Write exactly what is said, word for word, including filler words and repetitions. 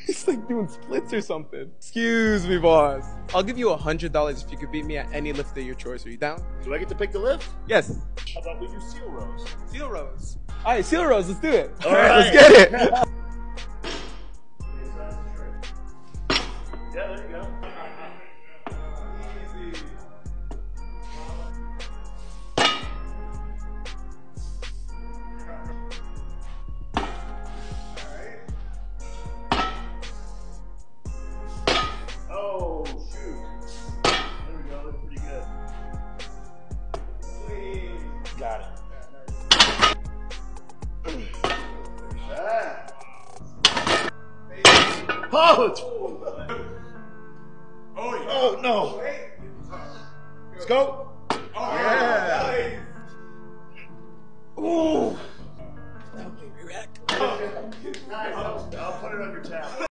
He's like doing splits or something. Excuse me, boss. I'll give you a hundred dollars if you could beat me at any lift of your choice. Are you down? Do I get to pick the lift? Yes. How about we do seal rows? Seal rows. All right, seal rows. Let's do it. All All right, right. let's get it. Yeah, there you go. Easy. Oh, shoot. There we go. Looks pretty good. Please. Got it. Ah. Oh, it's... Oh, yeah. Oh, no. Let's go. Oh, Yeah. Ooh. Nice. I'll put it on your tab.